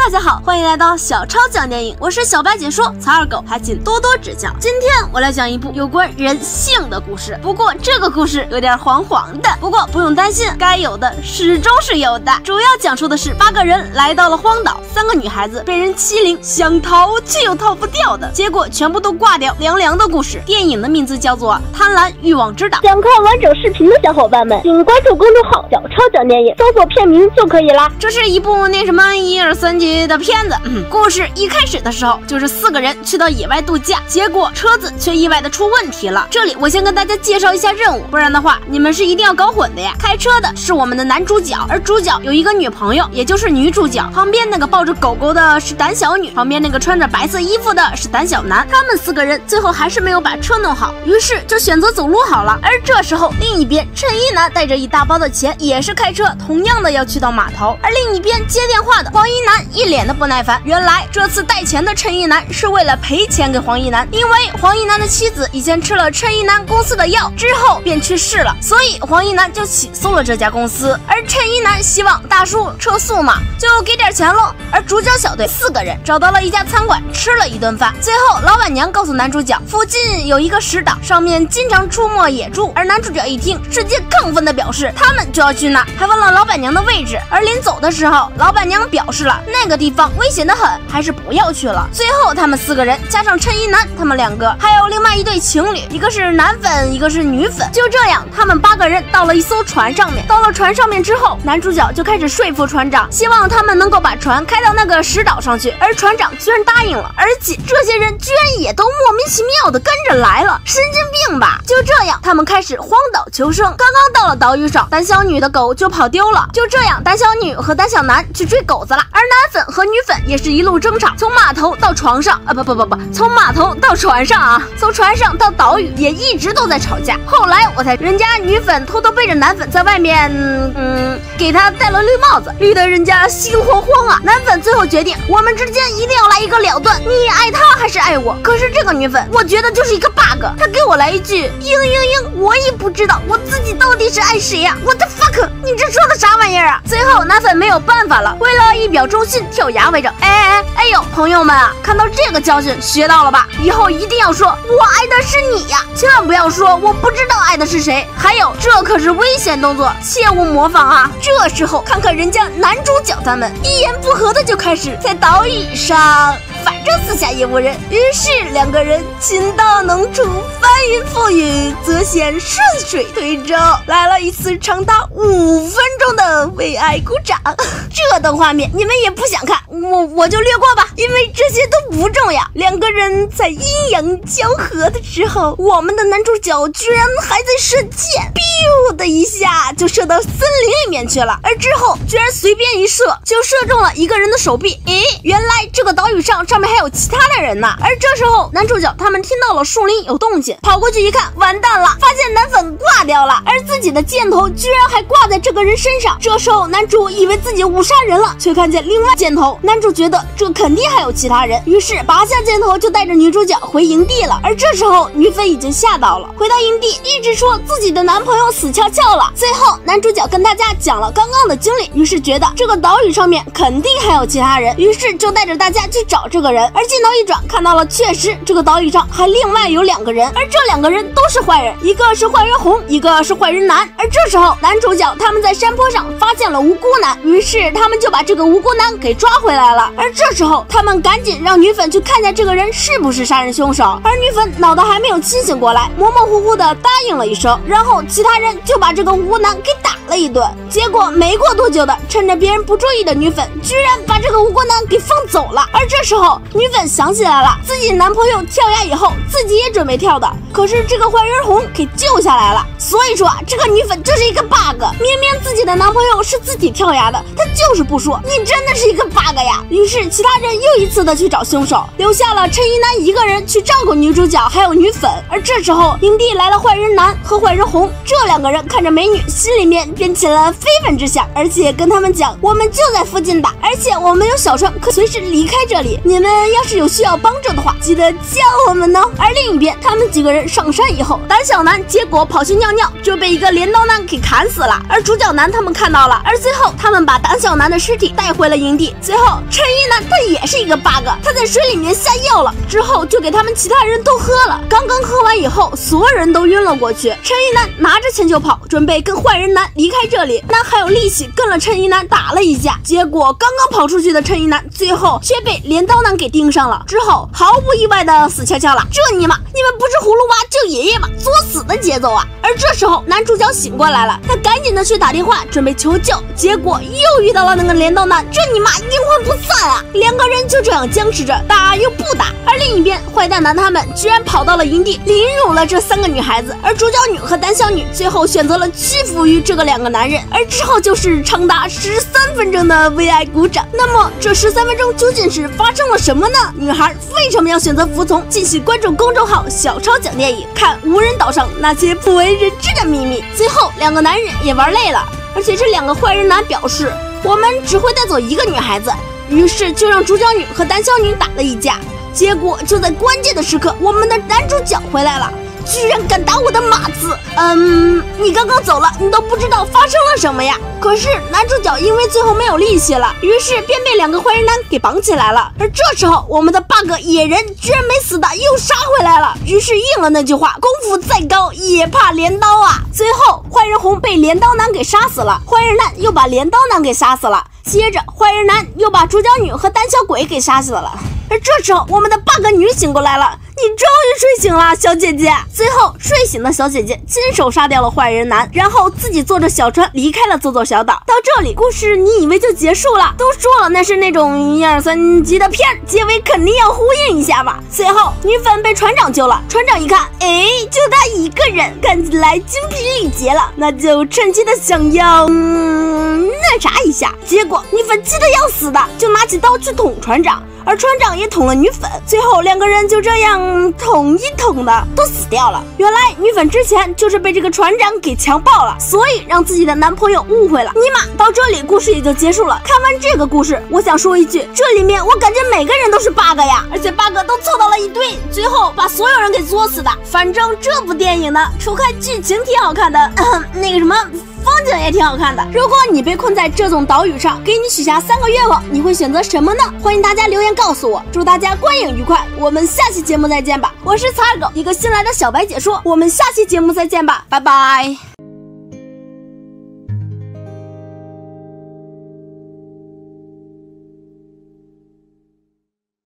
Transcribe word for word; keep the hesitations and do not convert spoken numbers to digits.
大家好，欢迎来到小超讲电影，我是小白解说，曹二狗还请多多指教。今天我来讲一部有关人性的故事，不过这个故事有点黄黄的，不过不用担心，该有的始终是有的。主要讲述的是八个人来到了荒岛，三个女孩子被人欺凌，想逃却又逃不掉的，结果全部都挂掉，凉凉的故事。电影的名字叫做《贪婪欲望之岛》。 想看完整视频的小伙伴们，请关注公众号小超讲电影，搜索片名就可以啦。 这是一部那什么一二三级的片子。嗯，故事一开始的时候就是四个人去到野外度假，结果车子却意外的出问题了。这里我先跟大家介绍一下任务，不然的话你们是一定要搞混的呀。开车的是我们的男主角，而主角有一个女朋友，也就是女主角。旁边那个抱着狗狗的是胆小女，旁边那个穿着白色衣服的是胆小男。他们四个人最后还是没有把车弄好，于是就选择走路好了。而这时候另一边衬衣男带着一大包的钱，也是开车同样的要去到码头。而另一边接电话的黄衣男一脸的不耐烦，原来这次带钱的衬衣男是为了赔钱给黄衣男，因为黄衣男的妻子以前吃了衬衣男公司的药之后便去世了，所以黄衣男就起诉了这家公司。而衬衣男希望大叔撤诉嘛，就给点钱喽。而主角小队四个人找到了一家餐馆吃了一顿饭，最后老板娘告诉男主角附近有一个石岛，上面经常出没野猪。而男主角一听直接亢奋的表示他们就要去那，还问了老板娘的位置。而临走的时候老板娘表示了那个地方危险的很，还是不要去了。最后他们四个人加上衬衣男他们两个，还有另外一对情侣，一个是男粉一个是女粉。就这样他们八个人到了一艘船上面，到了船上面之后，男主角就开始说服船长，希望他们能够把船开到那个石岛上去。而船长居然答应了，而且这些人居然也都莫名其妙的跟着来了，神经病吧。就这样他们开始荒岛求生，刚刚到了岛屿上，胆小女的狗就跑丢了。就这样胆小女和胆小男去追狗子了，而男粉和女粉也是一路争吵，从码头到床上啊不不不不从码头到船上啊，从船上到岛屿也一直都在吵架。后来我才人家女粉偷偷背着男粉在外面嗯给他戴了绿帽子，绿的人家心慌慌啊。男粉最后决定我们之间一定要来一个了断，你爱他还是爱我。可是这个女粉我觉得就是一个 bug， 她给我来一句嘤嘤嘤，我也不知道我自己到底是爱谁呀、啊、What the fuck， 你这说的啥玩意儿啊。最后男粉没有办法了，为了一表忠心跳崖为证。哎哎哎呦朋友们啊，看到这个教训学到了吧，以后一定要说我爱的是你呀，千万不要说我不知道爱的是谁。还有这可是危险动作，切勿模仿啊。这时候看看人家男主角他们一言不合的就开始在岛屿上反正四下也无人，于是两个人情到浓处，翻云覆雨，则显顺水推舟，来了一次长达五分钟的为爱鼓掌。这等画面你们也不想看，我我就略过吧，因为这些都不重要。两个人在阴阳交合的时候，我们的男主角居然还在射箭， biu 的一下就射到森林里面去了，而之后居然随便一射就射中了一个人的手臂。诶，原来这个岛屿上上面还有其他的人呢。而这时候男主角他们听到了树林有动静，跑过去一看，完蛋了，发现男粉挂掉了，而自己的箭头居然还挂在这个人身上。这时候男主以为自己误杀人了，却看见另外箭头，男主觉得这肯定还有其他人，于是拔下箭头就带着女主角回营地了。而这时候女粉已经吓到了，回到营地一直说自己的男朋友死翘翘了。最后男主角跟大家讲了刚刚的经历，于是觉得这个岛屿上面肯定还有其他人，于是就带着大家去找这个人。而镜头一转看到了确实这个岛屿上还另外有两个人，而这两个人都是坏人，一个是坏人红，一个是坏人男。而这时候男主角他们在山坡上发现了无辜男，于是他们就把这个无辜男给抓回来了。而这时候他们赶紧让女粉去看一下这个人是不是杀人凶手，而女粉脑袋还没有清醒过来，模模糊糊的答应了一声，然后其他人就把这个无辜男给打了一顿。结果没过多久的，趁着别人不注意的女粉居然把这个无辜男给放走了。而这时候女粉想起来了，自己男朋友跳崖以后自己也准备跳的，可是这个坏人红给救下来了。所以说啊，这个女粉就是一个 bug， 明明自己的男朋友是自己跳崖的，她就是不说，你真的是一个 bug 呀。于是其他人又一次的去找凶手，留下了衬衣男一个人去照顾女主角还有女粉。而这时候营地来了坏人男和坏人红，这两个人看着美女心里面便起了非分之想，而且跟他们讲，我们就在附近的，而且我们有小船可随时离开这里，你们要是有需要帮助的话，记得叫我们哦。而另一边，他们几个人上山以后，胆小男结果跑去尿尿，就被一个镰刀男给砍死了，而主角男他们看到了，而最后他们把胆小男的尸体带回了营地。最后陈一男他也是一个 bug， 他在水里面下药了，之后就给他们其他人都喝了，刚刚喝完以后，所有人都晕了过去。陈一男拿着钱就跑，准备跟坏人男离开这里，那还有力气跟了陈一男打了一架，结果刚刚跑出去的陈一男最后却被镰刀男给盯上了，之后毫不意外的死翘翘了。这尼玛，你们不是葫芦娃救爷爷吗？作死的节奏啊！而这时候男主角醒过来了，他赶紧的去打电话准备求救，结果又遇到了那个镰刀男，这尼玛阴魂不散啊！两个人就这样僵持着，打又不打。而另一边，坏蛋男他们居然跑到了营地，凌辱了这三个女孩子，而主角女和胆小女最后选择了屈服于这个两个男人，而之后就是长达十三分钟的为爱鼓掌。那么这十三分钟究竟是发生了什么呢？女孩为什么要选择服从？继续关注公众号小超讲电影，看无人岛上那些不为人知的秘密。最后两个男人也玩累了，而且这两个坏人男表示，我们只会带走一个女孩子，于是就让主角女和胆小女打了一架。结果就在关键的时刻，我们的男主角回来了，居然敢打我的马子！嗯，你刚刚走了，你都不知道发生了什么呀？可是男主角因为最后没有力气了，于是便被两个坏人男给绑起来了。而这时候，我们的 bug 野人居然没死的又杀回来了，于是应了那句话：功夫再高也怕镰刀啊！最后，坏人红被镰刀男给杀死了，坏人男又把镰刀男给杀死了，接着坏人男又把主角女和胆小鬼给杀死了。而这时候，我们的 bug 女醒过来了，你终于睡醒了，小姐姐。最后，睡醒的小姐姐亲手杀掉了坏人男，然后自己坐着小船离开了佐佐小岛。到这里，故事你以为就结束了？都说了那是那种一二三集的片，结尾肯定要呼应一下嘛。随后，女粉被船长救了，船长一看，哎，就他一个人，看起来精疲力竭了，那就趁机的想要，嗯，那啥一下。结果女粉气得要死的，就拿起刀去捅船长。而船长也捅了女粉，最后两个人就这样捅一捅的都死掉了。原来女粉之前就是被这个船长给强暴了，所以让自己的男朋友误会了。尼玛，到这里故事也就结束了。看完这个故事，我想说一句，这里面我感觉每个人都是 bug 呀，而且 bug 都凑到了一堆，最后把所有人给作死的。反正这部电影呢，除开剧情挺好看的，呃、那个什么风景也挺好看的。如果你被困在这种岛屿上，给你许下三个愿望，你会选择什么呢？欢迎大家留言告诉我。祝大家观影愉快，我们下期节目再见吧。我是彩狗，一个新来的小白解说，我们下期节目再见吧，拜拜。